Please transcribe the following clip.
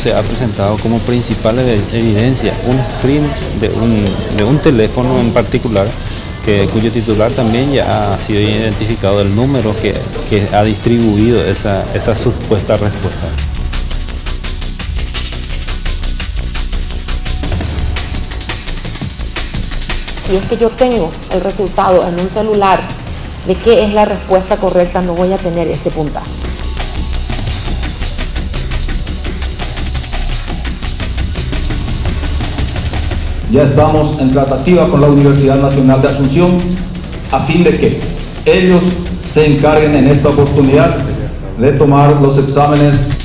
se ha presentado como principal evidencia un screen de un teléfono en particular, cuyo titular también ya ha sido identificado el número que ha distribuido esa supuesta respuesta. Si es que yo tengo el resultado en un celular de qué es la respuesta correcta, no voy a tener este puntaje. Ya estamos en tratativa con la Universidad Nacional de Asunción a fin de que ellos se encarguen en esta oportunidad de tomar los exámenes